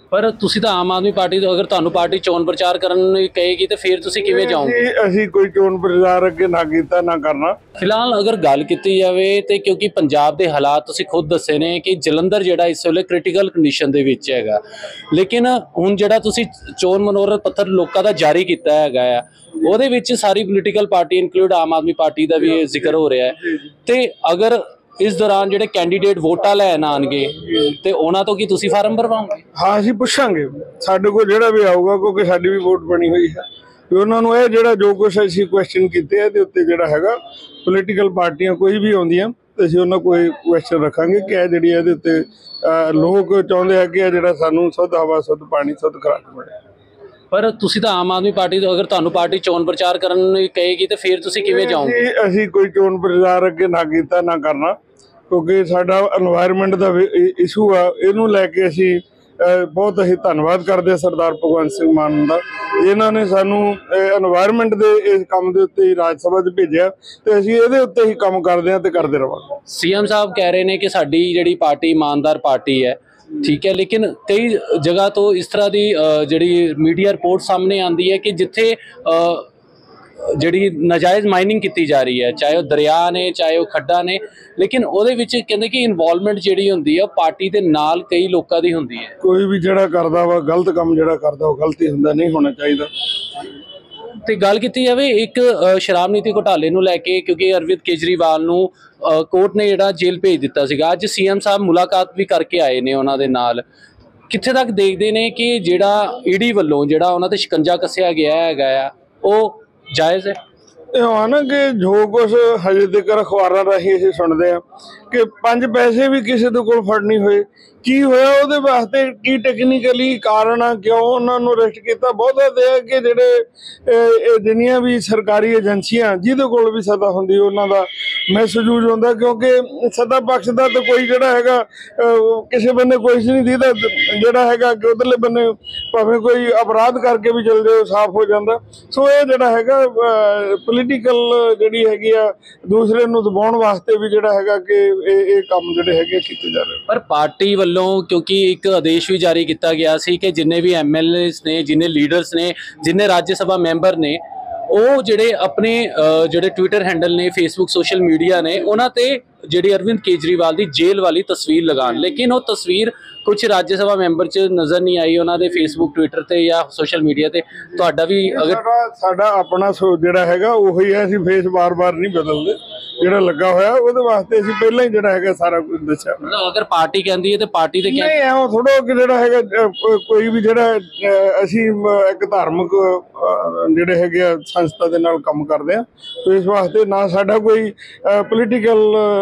पर तुसी तो आम आदमी पार्टी तो अगर तुहानू पार्टी चोन प्रचार करन कहेगी तो फिर तुसी किवें जाओगे? ਅਸੀਂ ਕੋਈ ਚੋਣ ਪ੍ਰਚਾਰ ਅੱਗੇ ਨਾ ਕੀਤਾ ਨਾ ਕਰਨਾ। फिलहाल अगर गल की जाए तो क्योंकि पंजाब के हालात तुसी खुद दसे ने कि जलंधर जिहड़ा इस वेले क्रिटिकल कंडीशन दे विच हैगा, लेकिन हुण जिहड़ा तुसी चोन मनोरथ पत्र लोकां दा जारी कीता हैगा आ, ਉਹਦੇ ਵਿੱਚ सारी पोलीटिकल पार्टी इंक्लूड आम आदमी पार्टी का भी जिक्र हो रहा है। तो अगर इस दौरान ਜਿਹੜੇ कैंडीडेट वोटा लैन आएंगे तो उन्होंने तो की तुसी फार्म भरवाओगे? हाँ ਅਸੀਂ ਪੁੱਛਾਂਗੇ ਸਾਡੇ ਕੋਲ ਜਿਹੜਾ ਵੀ ਆਊਗਾ ਕਿਉਂਕਿ ਸਾਡੀ ਵੀ ਵੋਟ ਬਣੀ ਹੋਈ ਹੈ ਤੇ ਉਹਨਾਂ ਨੂੰ ਇਹ ਜਿਹੜਾ ਜੋ ਕੁਛ ਅਸੀਂ ਕੁਐਸਚਨ ਕੀਤੇ ਇਹਦੇ ਉੱਤੇ ਜਿਹੜਾ ਹੈਗਾ ਪੋਲੀਟੀਕਲ ਪਾਰਟੀਆਂ ਕੋਈ ਵੀ ਆਉਂਦੀਆਂ ਤੇ ਅਸੀਂ ਉਹਨਾਂ ਕੋਈ ਕੁਐਸਚਨ ਰੱਖਾਂਗੇ ਕਿ ਇਹ ਜਿਹੜੀ ਇਹਦੇ ਉੱਤੇ ਲੋਕ ਚਾਹੁੰਦੇ ਆ ਕਿ ਇਹ ਜਿਹੜਾ ਸਾਨੂੰ ਸ਼ੁੱਧ ਹਵਾ ਸ਼ੁੱਧ ਪਾਣੀ ਸ਼ੁੱਧ ਖੁਰਾਕ ਮਿਲੇ। पर तुसी तो आम आदमी पार्टी तो अगर तुहानू पार्टी चोन प्रचार करन कहेगी तो फिर तुसी किवें जाओगे? ਅਸੀਂ ਕੋਈ ਚੋਣ ਪ੍ਰਚਾਰ ਅੱਗੇ ਨਾ ਕੀਤਾ ਨਾ ਕਰਨਾ ਕਿਉਂਕਿ ਸਾਡਾ এনवायरमेंट ਦਾ ਇਸ਼ੂ ਆ, ਇਹਨੂੰ ਲੈ ਕੇ ਅਸੀਂ ਬਹੁਤ ਹੀ ਧੰਨਵਾਦ ਕਰਦੇ ਹਾਂ ਸਰਦਾਰ ਭਗਵੰਤ ਸਿੰਘ ਮਾਨ ਦਾ। ਇਹਨਾਂ ਨੇ ਸਾਨੂੰ এনवायरमेंट ਦੇ ਇਸ ਕੰਮ ਦੇ ਉੱਤੇ ਹੀ ਰਾਜ ਸਭਾ 'ਚ ਭੇਜਿਆ ਤੇ ਅਸੀਂ ਇਹਦੇ ਉੱਤੇ ਹੀ ਕੰਮ ਕਰਦੇ ਹਾਂ ਤੇ ਕਰਦੇ ਰਹਾਂਗੇ। सीएम साहब कह रहे हैं कि साडी जिहड़ी पार्टी ईमानदार पार्टी है, ठीक है, लेकिन कई जगह तो इस तरह की जिहड़ी मीडिया रिपोर्ट सामने आती है कि जिथे जिहड़ी नाजायज़ माइनिंग की जा रही है, चाहे वह दरिया ने चाहे वह खड्डा ने, लेकिन ਉਹਦੇ ਵਿੱਚ ਕਹਿੰਦੇ कि इन्वॉल्वमेंट ਜਿਹੜੀ ਹੁੰਦੀ ਹੈ ਪਾਰਟੀ ਦੇ ਨਾਲ ਕਈ ਲੋਕਾਂ ਦੀ ਹੁੰਦੀ ਹੈ। ਕੋਈ ਵੀ ਜਿਹੜਾ ਕਰਦਾ ਵਾ ਗਲਤ ਕੰਮ ਜਿਹੜਾ ਕਰਦਾ ਉਹ ਗਲਤੀ ਹੁੰਦਾ, ਨਹੀਂ ਹੋਣਾ ਚਾਹੀਦਾ। ਤੇ ਗੱਲ ਕੀਤੀ ਜਾਵੇ ਇੱਕ ਸ਼ਰਾਬ ਨੀਤੀ ਘੁਟਾਲੇ ਨੂੰ ਲੈ ਕੇ, ਕਿਉਂਕਿ ਅਰਵਿੰਦ ਕੇਜਰੀਵਾਲ ਨੂੰ ਕੋਰਟ ਨੇ ਜਿਹੜਾ ਜੇਲ੍ਹ ਭੇਜ ਦਿੱਤਾ ਸੀਗਾ, ਅੱਜ ਸੀਐਮ ਸਾਹਿਬ ਮੁਲਾਕਾਤ ਵੀ ਕਰਕੇ ਆਏ ਨੇ ਉਹਨਾਂ ਦੇ ਨਾਲ। ਕਿੱਥੇ ਤੱਕ ਦੇਖਦੇ ਨੇ ਕਿ ਜਿਹੜਾ ਈਡੀ ਵੱਲੋਂ ਜਿਹੜਾ ਉਹਨਾਂ ਤੇ ਸ਼ਿਕੰਜਾ ਕੱਸਿਆ ਗਿਆ ਹੈਗਾ ਆ ਉਹ ਜਾਇਜ਼ ਹੈ? ਇਹ ਆ ਨਾ ਕਿ ਜੋ ਕੁਛ ਹਜੇ ਤੱਕ ਅਖਬਾਰਾਂ ਰਾਹੀਂ ਅਸੀਂ ਸੁਣਦੇ ਆ ਕਿ 5 ਪੈਸੇ ਵੀ ਕਿਸੇ ਦੇ ਕੋਲ ਫੜ ਨਹੀਂ ਹੋਏ। ਕੀ ਹੋਇਆ ਉਹਦੇ ਵਾਸਤੇ, ਕੀ ਟੈਕਨੀਕਲੀ ਕਾਰਨ ਆ, ਕਿਉਂ ਉਹਨਾਂ ਨੂੰ ਅਰੈਸਟ ਕੀਤਾ? ਬਹੁਤਾ ਤੇ ਹੈ ਕਿ ਜਿਹੜੇ ਜਿੰਨੀਆਂ ਵੀ ਸਰਕਾਰੀ ਏਜੰਸੀਆਂ ਜਿਹਦੇ ਕੋਲ ਵੀ ਸੱਤਾ ਹੁੰਦੀ ਉਹਨਾਂ ਦਾ ਮਿਸਯੂਜ਼ ਹੁੰਦਾ, ਕਿਉਂਕਿ ਸੱਤਾ ਪਕਸ਼ ਦਾ ਤਾਂ ਕੋਈ ਜਿਹੜਾ ਹੈਗਾ ਕਿਸੇ ਬੰਨੇ ਕੁਛ ਨਹੀਂ ਦੀਦਾ, ਜਿਹੜਾ ਹੈਗਾ ਕਿ ਉਧਰਲੇ ਬੰਨੇ ਭਾਵੇਂ ਕੋਈ ਅਪਰਾਧ ਕਰਕੇ ਵੀ ਚੱਲ ਜਾਓ ਸਾਫ਼ ਹੋ ਜਾਂਦਾ। ਸੋ ਇਹ ਜਿਹੜਾ ਹੈਗਾ ਪੋਲੀਟੀਕਲ ਜਿਹੜੀ ਹੈਗੀ ਆ ਦੂਸਰੇ ਨੂੰ ਦਬਾਉਣ ਵਾਸਤੇ ਵੀ ਜਿਹੜਾ ਹੈਗਾ ਕਿ ਇਹ ਕੰਮ ਜਿਹੜੇ ਹੈਗੇ ਕੀਤੇ ਜਾ ਰਹੇ। ਪਰ ਪਾਰਟੀ ਵੱਲੋਂ क्योंकि एक आदेश भी जारी किया गया सी कि जिन्ने भी MLAs ने, जिन्ने लीडर्स ने, जिन्ने राज्य सभा मैंबर ने, ਉਹ ਜਿਹੜੇ ਆਪਣੇ ਜਿਹੜੇ ਟਵਿੱਟਰ ਹੈਂਡਲ ਨੇ, ਫੇਸਬੁੱਕ, ਸੋਸ਼ਲ ਮੀਡੀਆ ਨੇ, ਉਹਨਾਂ ਤੇ ਜਿਹੜੀ ਅਰਵਿੰਦ ਕੇਜਰੀਵਾਲ ਦੀ ਜੇਲ੍ਹ ਵਾਲੀ ਤਸਵੀਰ ਲਗਾਉਣ, ਲੇਕਿਨ ਉਹ ਤਸਵੀਰ ਕੁਝ ਰਾਜ ਸਭਾ ਮੈਂਬਰ 'ਚ ਨਜ਼ਰ ਨਹੀਂ ਆਈ ਉਹਨਾਂ ਦੇ ਫੇਸਬੁੱਕ, ਟਵਿੱਟਰ ਤੇ ਜਾਂ ਸੋਸ਼ਲ ਮੀਡੀਆ ਤੇ। ਤੁਹਾਡਾ ਵੀ ਅਗਰ ਸਾਡਾ ਆਪਣਾ ਜਿਹੜਾ ਹੈਗਾ ਉਹੀ ਹੈ, ਅਸੀਂ ਫੇਸ ਬਾਰ-ਬਾਰ ਨਹੀਂ ਬਦਲਦੇ, ਜਿਹੜਾ ਲੱਗਾ ਹੋਇਆ ਉਹਦੇ ਵਾਸਤੇ ਅਸੀਂ ਪਹਿਲਾਂ ਹੀ ਜਿਹੜਾ ਹੈਗਾ ਸਾਰਾ ਕੁਝ ਦੱਸਿਆ। ਅਗਰ ਪਾਰਟੀ ਕਹਿੰਦੀ ਹੈ ਤੇ ਪਾਰਟੀ ਤੇ ਨਹੀਂ ਐਵੇਂ ਥੋੜਾ ਕਿ ਜਿਹੜਾ ਹੈਗਾ ਕੋਈ ਵੀ ਜਿਹੜਾ ਅਸੀਂ ਇੱਕ ਧਾਰਮਿਕ ਜਿਹੜੇ ਹੈਗੇ ਆ ਸੰਸਥਾ ਦੇ ਨਾਲ ਕੰਮ ਕਰਦੇ ਆ, ਇਸ ਵਾਸਤੇ ਨਾ ਸਾਡਾ ਕੋਈ ਪੋਲੀਟੀਕਲ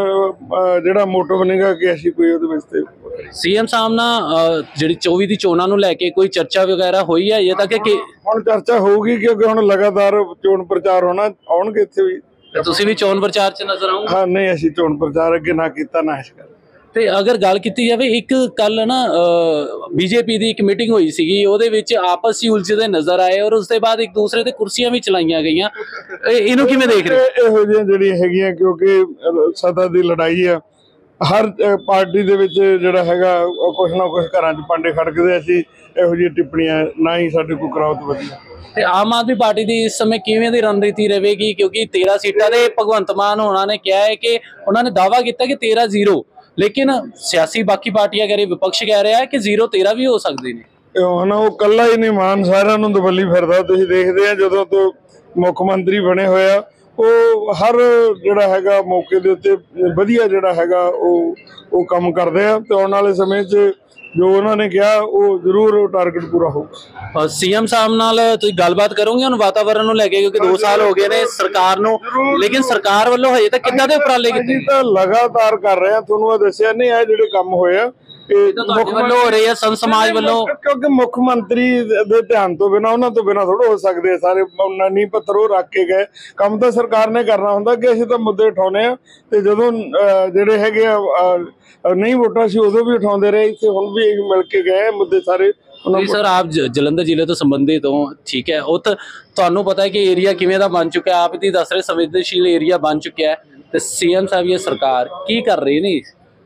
ਜਿਹੜਾ ਮੋਟਿਵ ਨਹੀਂਗਾ ਕਿ ਅਸੀਂ ਕੋਈ ਉਹਦੇ ਵਿੱਚ। ਸੀਐਮ ਸਾਹਿਬ ਨਾਲ ਜਿਹੜੀ 24 ਦੀ ਚੋਣਾਂ ਨੂੰ ਲੈ ਕੇ ਕੋਈ ਚਰਚਾ ਵਗੈਰਾ ਹੋਈ ਹੈ ਅਜੇ ਤੱਕ? ਕਿ ਹੁਣ ਚਰਚਾ ਹੋਊਗੀ ਕਿਉਂਕਿ ਹੁਣ ਲਗਾਤਾਰ ਚੋਣ ਪ੍ਰਚਾਰ ਹੋਣਾ, ਆਉਣਗੇ ਇੱਥੇ ਵੀ। ਤੁਸੀਂ ਵੀ ਚੋਣ ਪ੍ਰਚਾਰ 'ਚ ਨਜ਼ਰ ਆਓ? ਹਾਂ, ਨਹੀਂ ਅਸੀਂ ਚੋਣ ਪ੍ਰਚਾਰ ਅੱਗੇ ਨਾ ਕੀਤਾ ਨਾ ਇਸ ਕਰ। ਤੇ ਅਗਰ ਗੱਲ ਕੀਤੀ ਜਾਵੇ, ਇੱਕ ਕੱਲ ਨਾ ਬੀਜੇਪੀ ਦੀ ਇੱਕ ਮੀਟਿੰਗ ਹੋਈ ਸੀਗੀ, ਉਹਦੇ ਵਿੱਚ ਆਪਸ ਹੀ ਉਲਝਦੇ ਨਜ਼ਰ ਆਏ ਔਰ ਉਸ ਤੋਂ ਬਾਅਦ ਇੱਕ ਦੂਸਰੇ ਤੇ ਕੁਰਸੀਆਂ ਵੀ ਚਲਾਈਆਂ ਗਈਆਂ। ਇਹਨੂੰ ਕਿਵੇਂ ਦੇਖ ਰਹੇ? ਇਹੋ ਜਿਹੀਆਂ ਜਿਹੜੀਆਂ ਹੈਗੀਆਂ ਕਿਉਂਕਿ ਸੱਤਾ ਦੀ ਲੜਾਈ ਆ, ਹਰ ਪਾਰਟੀ ਦੇ ਵਿੱਚ ਜਿਹੜਾ ਹੈਗਾ ਕੁਛ ਨਾ ਕੁਛ ਘਰਾਂ 'ਚ ਪਾਂਡੇ ਖੜਕਦੇ। ਅਸੀਂ ਇਹੋ ਜਿਹੀਆਂ ਟਿੱਪਣੀਆਂ ਨਾ ਹੀ ਸਾਡੇ ਕੋਲ ਕਰਾਓ ਤਾਂ ਵਧੀਆ। ਤੇ ਆਮ ਆਦਮੀ ਪਾਰਟੀ ਦੀ ਇਸ ਸਮੇਂ ਕਿਵੇਂ ਦੀ ਰਣਨੀਤੀ ਰਹੇਗੀ? ਕਿਉਂਕਿ 13 ਸੀਟਾਂ ਦੇ ਭਗਵੰਤ ਮਾਨ ਹੋਣਾ ਨੇ ਕਿਹਾ ਹੈ ਕਿ ਉਹਨਾਂ ਨੇ ਦਾਅਵਾ ਕੀਤਾ ਕਿ 13-0, ਲੇਕਿਨ ਸਿਆਸੀ ਬਾਕੀ ਪਾਰਟੀਆਂ ਕਹਿ ਰਹੀ, ਵਿਪਕਸ਼ ਕਹਿ ਰਿਹਾ ਹੈ ਕਿ 0-13 ਵੀ ਹੋ ਸਕਦੇ ਨੇ। ਉਹ ਇਕੱਲਾ ਹੀ ਨਹੀਂ, ਮਾਨ ਸਾਰਿਆਂ ਨੂੰ ਦਬੱਲੀ ਫਿਰਦਾ। ਤੁਸੀਂ ਦੇਖਦੇ ਆ ਜਦੋਂ ਤੋਂ ਮੁੱਖ ਮੰਤਰੀ ਬਣੇ ਹੋਇਆ ਉਹ ਹਰ ਜਿਹੜਾ ਹੈਗਾ ਮੌਕੇ ਦੇ ਉੱਤੇ ਵਧੀਆ ਜਿਹੜਾ ਹੈਗਾ ਉਹ ਕੰਮ ਕਰਦੇ ਆ ਤੇ ਆਉਣ ਵਾਲੇ ਸਮੇਂ 'ਚ ਜੋ ਉਹਨਾਂ ਨੇ ਕਿਹਾ ਉਹ ਜ਼ਰੂਰ ਟਾਰਗੇਟ ਪੂਰਾ ਹੋਊਗਾ। ਸੀਐਮ ਸਾਹਿਬ ਨਾਲ ਤੁਸੀਂ ਗੱਲਬਾਤ ਕਰੋਗੇ ਹੁਣ ਵਾਤਾਵਰਨ ਨੂੰ ਲੈ ਕੇ, ਕਿਉਂਕਿ 2 ਸਾਲ ਹੋ ਗਏ ਨੇ ਸਰਕਾਰ ਨੂੰ, ਲੇਕਿਨ ਸਰਕਾਰ ਵੱਲੋਂ ਹਜੇ ਤੱਕ ਕਿੱਦਾਂ ਦੇ ਉਪਰਾਲੇ ਕੀਤੇ? ਤਾਂ ਲਗਾਤਾਰ ਕਰ ਰਹੇ ਆ, ਤੁਹਾਨੂੰ ਇਹ ਦੱਸਿਆ ਨਹੀਂ ਇਹ ਜਿਹੜੇ ਕੰਮ ਹੋਏ ਆ ਮੁੱਖ ਵੱਲੋਂ ਹੋ ਰਹੇ ਆ, ਸੰਤ ਸਮਾਜ ਵੱਲੋਂ, ਕਿਉਂਕਿ ਮੁੱਖ ਮੰਤਰੀ ਦੇ ਧਿਆਨ ਤੋਂ ਬਿਨਾਂ ਉਹਨਾਂ ਤੋਂ ਬਿਨਾਂ ਥੋੜਾ ਹੋ ਸਕਦੇ। ਸਾਰੇ ਨੀਂਹ ਪੱਥਰ ਉਹ ਰੱਖ ਕੇ ਗਏ, ਕੰਮ ਤਾਂ ਸਰਕਾਰ ਨੇ ਕਰਨਾ ਹੁੰਦਾ ਕਿ ਅਸੀਂ ਤਾਂ ਮੁੱਦੇ ਉਠਾਉਣੇ ਆ ਤੇ ਜਦੋਂ ਜਿਹੜੇ ਹੈਗੇ ਆ ਨਹੀਂ ਵੋਟਾਂ ਸੀ ਉਦੋਂ ਵੀ ਉਠਾਉਂਦੇ ਰਹੇ, ਇੱਥੇ ਹੁਣ ਵੀ ਮਿਲ ਕੇ ਗਏ ਮੁੱਦੇ ਸਾਰੇ। जी सर, आप जलंधर जिले तो संबंधित हो, ठीक है, वो तो ਤੁਹਾਨੂੰ पता है कि एरिया किवें दा बन चुका है, आप ही दस रहे संवेदनशील एरिया बन चुका है, तो सीएम साहब ये सरकार की कर रही नहीं?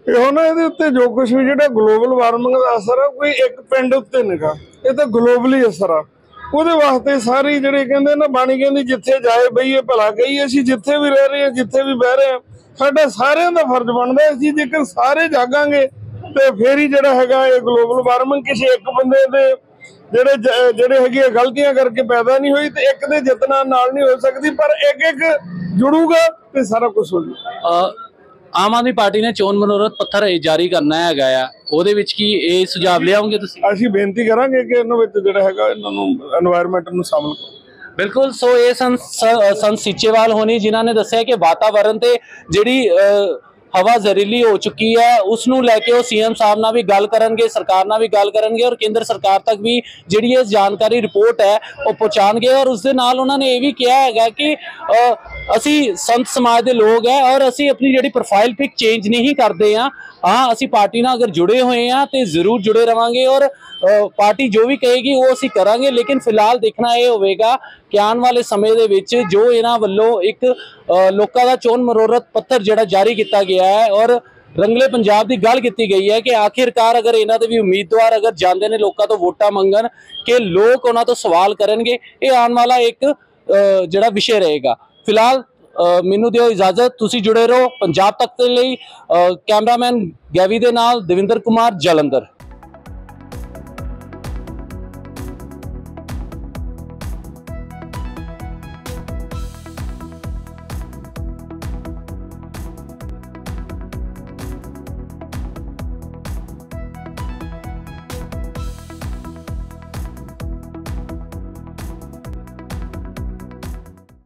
ਇਹੋ ਨਾ ਇਹਦੇ ਉੱਤੇ ਜੋ ਕੁਝ ਵੀ ਜਿਹੜਾ ਗਲੋਬਲ ਵਾਰਮਿੰਗ ਦਾ ਅਸਰ ਆ, ਕੋਈ ਇੱਕ ਪਿੰਡ ਉੱਤੇ ਨਿਗਾ, ਇਹ ਤਾਂ ਗਲੋਬਲੀ ਅਸਰ ਆ। ਉਹਦੇ ਵਾਸਤੇ ਸਾਰੀ ਜਿਹੜੇ ਕਹਿੰਦੇ ਨਾ, ਬਾਣੀ ਕਹਿੰਦੀ ਜਿੱਥੇ ਜਾਏ ਬਈਏ ਭਲਾ ਕਹੀਏ। ਅਸੀਂ ਜਿੱਥੇ ਵੀ ਰਹਿ ਰਹੇ ਹਾਂ, ਜਿੱਥੇ ਵੀ ਬਹਿ ਰਹੇ ਹਾਂ, ਸਾਡਾ ਸਾਰਿਆਂ ਦਾ ਫਰਜ਼ ਬਣਦਾ। ਅਸੀਂ ਜੇਕਰ ਸਾਰੇ ਜਾਗਾਂਗੇ ਤੇ ਫੇਰ ਹੀ ਜਿਹੜਾ ਹੈਗਾ ਇਹ ਗਲੋਬਲ ਵਾਰਮਿੰਗ ਕਿਸੇ ਇੱਕ ਬੰਦੇ ਦੇ ਜਿਹੜੇ ਹੈਗੇ ਗਲਤੀਆਂ ਕਰਕੇ ਪੈਦਾ ਨਹੀਂ ਹੋਈ, ਤੇ ਇੱਕ ਦੇ ਯਤਨਾਂ ਨਾਲ ਨਹੀਂ ਹੋ ਸਕਦੀ, ਪਰ ਇੱਕ ਇੱਕ ਜੁੜੂਗਾ ਤੇ ਸਾਰਾ ਕੁਝ ਹੋ ਜਾਊਗਾ। ਆਮ ਆਦਮੀ ਪਾਰਟੀ ਨੇ ਚੋਣ ਮਨੋਰਥ ਪੱਤਰ ਜਾਰੀ ਕਰਨਾ ਹੈਗਾ ਆ, ਉਹਦੇ ਵਿੱਚ ਕੀ ਇਹ ਸੁਝਾਅ ਲਿਆਉਂਗੇ ਤੁਸੀਂ? ਅਸੀਂ ਬੇਨਤੀ ਕਰਾਂਗੇ ਕਿ ਇਹਨਾਂ ਵਿੱਚ ਜਿਹੜਾ ਹੈਗਾ ਇਹਨਾਂ ਨੂੰ এনवायरमेंट ਨੂੰ ਸ਼ਾਮਲ ਕਰੋ। ਬਿਲਕੁਲ। ਸੋ ਇਹ ਸੰਤ ਸੀਚੇਵਾਲ ਹੋਣੀ ਜਿਨ੍ਹਾਂ ਨੇ ਦੱਸਿਆ ਕਿ ਵਾਤਾਵਰਣ ਤੇ ਜਿਹੜੀ ਹਵਾ ਜ਼ਹਿਰੀਲੀ ਹੋ ਚੁੱਕੀ ਹੈ ਉਸ ਨੂੰ ਲੈ ਕੇ ਉਹ ਸੀਐਮ ਸਾਹਿਬ ਨਾਲ ਵੀ ਗੱਲ ਕਰਨਗੇ, ਸਰਕਾਰ ਨਾਲ ਵੀ ਗੱਲ ਕਰਨਗੇ ਔਰ ਕੇਂਦਰ ਸਰਕਾਰ ਤੱਕ ਵੀ ਜਿਹੜੀ ਇਹ ਜਾਣਕਾਰੀ ਰਿਪੋਰਟ ਹੈ ਉਹ ਪਹੁੰਚਾਉਣਗੇ। ਔਰ ਉਸ ਦੇ ਨਾਲ ਉਹਨਾਂ ਨੇ ਇਹ ਵੀ ਕਿਹਾ ਹੈਗਾ ਕਿ ਅਸੀਂ ਸੰਤ ਸਮਾਜ ਦੇ ਲੋਕ ਹੈ ਔਰ ਅਸੀਂ ਆਪਣੀ ਜਿਹੜੀ ਪ੍ਰੋਫਾਈਲ ਪਿਕ ਚੇਂਜ ਨਹੀਂ ਕਰਦੇ ਹਾਂ। ਹਾਂ, ਅਸੀਂ ਪਾਰਟੀ ਨਾਲ ਅਗਰ ਜੁੜੇ ਹੋਏ ਹਾਂ ਤੇ ਜ਼ਰੂਰ ਜੁੜੇ ਰਵਾਂਗੇ ਔਰ ਪਾਰਟੀ ਜੋ ਵੀ ਕਹੇਗੀ ਉਹ ਅਸੀਂ ਕਰਾਂਗੇ। ਲੇਕਿਨ ਫਿਲਹਾਲ ਦੇਖਣਾ ਇਹ ਹੋਵੇਗਾ ਕਿ ਆਉਣ ਵਾਲੇ ਸਮੇਂ ਦੇ ਵਿੱਚ ਜੋ ਇਹਨਾਂ ਵੱਲੋਂ ਇੱਕ ਲੋਕਾਂ ਦਾ ਚੋਣ ਮਨੋਰਥ ਪੱਤਰ ਜਿਹੜਾ ਜਾਰੀ ਕੀਤਾ ਗਿਆ ਹੈ ਔਰ ਰੰਗਲੇ ਪੰਜਾਬ ਦੀ ਗੱਲ ਕੀਤੀ ਗਈ ਹੈ ਕਿ ਆਖਿਰਕਾਰ ਅਗਰ ਇਹਨਾਂ ਦੇ ਵੀ ਉਮੀਦਵਾਰ ਅਗਰ ਜਾਂਦੇ ਨੇ ਲੋਕਾਂ ਤੋਂ ਵੋਟਾਂ ਮੰਗਣ ਕਿ ਲੋਕ ਉਹਨਾਂ ਤੋਂ ਸਵਾਲ ਕਰਨਗੇ, ਇਹ ਆਉਣ ਵਾਲਾ ਇੱਕ ਜਿਹੜਾ ਵਿਸ਼ੇ ਰਹੇਗਾ। ਫਿਲਹਾਲ ਮੈਨੂੰ ਦਿਓ ਇਜਾਜ਼ਤ, ਤੁਸੀਂ ਜੁੜੇ ਰਹੋ ਪੰਜਾਬ ਤੱਕ ਦੇ ਲਈ। ਕੈਮਰਾਮੈਨ ਗੈਵੀ ਦੇ ਨਾਲ ਦਵਿੰਦਰ ਕੁਮਾਰ, ਜਲੰਧਰ।